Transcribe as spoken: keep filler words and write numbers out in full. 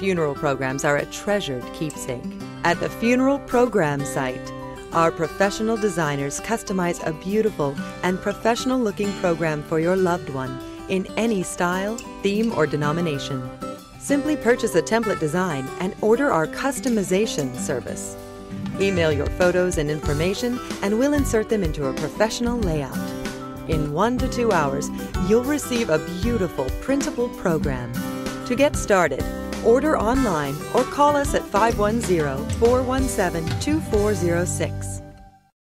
funeral programs are a treasured keepsake. At the Funeral Program Site, our professional designers customize a beautiful and professional-looking program for your loved one in any style, theme, or denomination. Simply purchase a template design and order our customization service. Email your photos and information and we'll insert them into a professional layout. In one to two hours, you'll receive a beautiful printable program. To get started, order online or call us at five one zero, four one seven, two four zero six.